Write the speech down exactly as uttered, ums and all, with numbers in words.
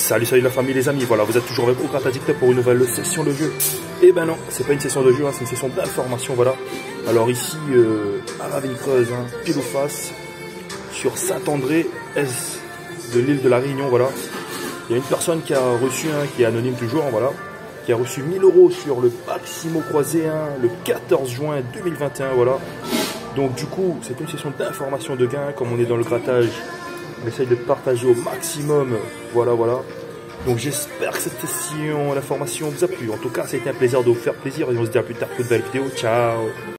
Salut, salut la famille, les amis, voilà, vous êtes toujours avec Ocrat Addict pour une nouvelle session de jeu. Et ben non, c'est pas une session de jeu, hein, c'est une session d'information, voilà. Alors ici, euh, à la Creuse, hein, pile ou face, sur Saint-André, est de l'île de la Réunion, voilà. Il y a une personne qui a reçu, hein, qui est anonyme toujours, hein, voilà, qui a reçu mille euros sur le pack Simo croisé, hein, le quatorze juin deux mille vingt et un, voilà. Donc du coup, c'est une session d'information de gain, comme on est dans le grattage. On essaye de partager au maximum, voilà, voilà. Donc j'espère que cette session d'information vous a plu. En tout cas, ça a été un plaisir de vous faire plaisir et on se dit à plus tard pour de belles vidéos. Ciao!